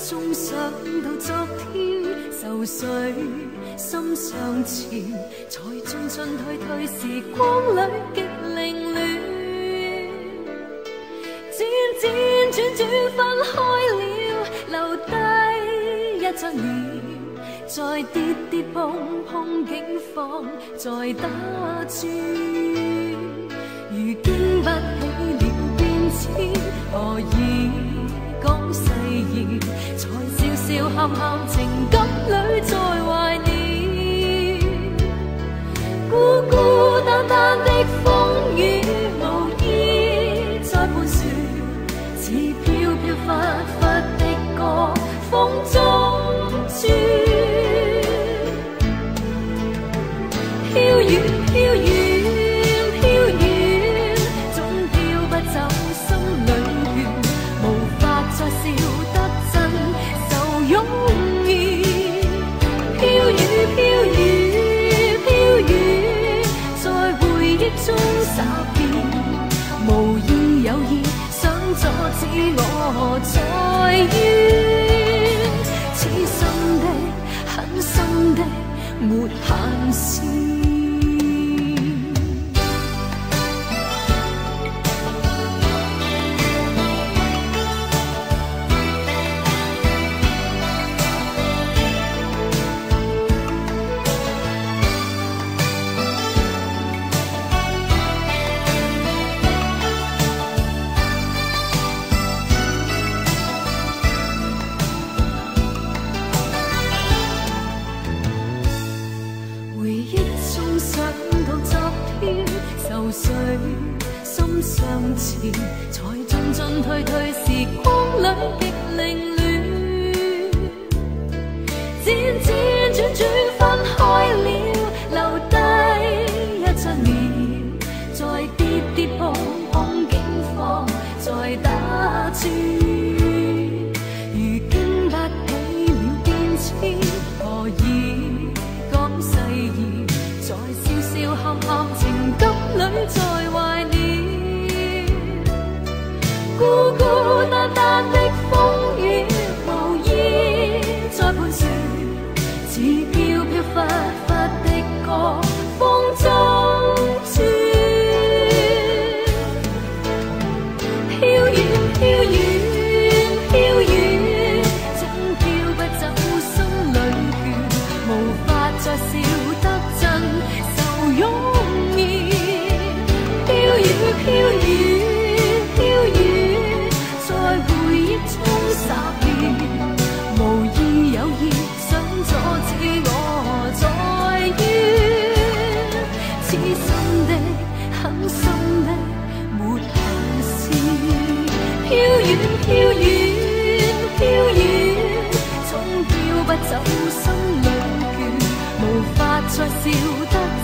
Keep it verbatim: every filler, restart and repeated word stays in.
中想到昨天，愁緒心上前，才進進退退時光裏極凌亂，輾輾轉轉分開了，留低一張臉，再跌跌碰碰境況再打轉，如經不起了變遷，何以講誓言，才笑笑喊喊情感裏再懷念，孤孤單單的風雨無意再盤旋，似飄飄忽忽的歌風中轉，飄遠飄遠飄遠，總飄不走心裏倦，無法再笑得真受擁抱，飄遠飄遠飄遠，在回憶中灑遍，無意有意想阻止我再怨，痴心的狠心的沒限線。愁緒心上前，才進進退退時光裏極凌亂，輾輾轉轉分開了，留低一張臉，再跌跌碰碰境況再打轉，如經不起了變遷，何以講誓言，在笑笑喊喊情感裏再懷念，孤孤單單的風雨無意再盤旋，似飄飄忽忽的歌風中轉，飄遠飄遠飄遠，總飄不走心裏倦，無法再笑得真受擁抱，飄遠飄遠飄遠，在回憶中灑遍，無意有意想阻止我再怨，痴心的狠心的沒限線，飄遠飄遠飄遠，總飄不走心裏倦，無法再笑得